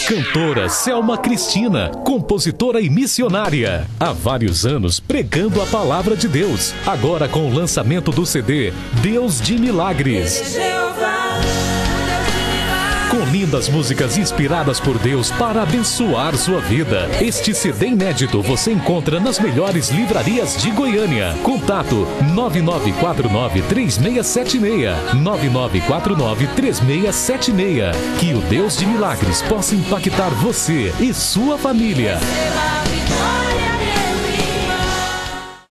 Cantora Selma Cristina, compositora e missionária. Há vários anos pregando a palavra de Deus. Agora com o lançamento do CD Deus de Milagres. Com lindas músicas inspiradas por Deus para abençoar sua vida. Este CD inédito você encontra nas melhores livrarias de Goiânia. Contato 9949-3676. 9949-3676. Que o Deus de Milagres possa impactar você e sua família.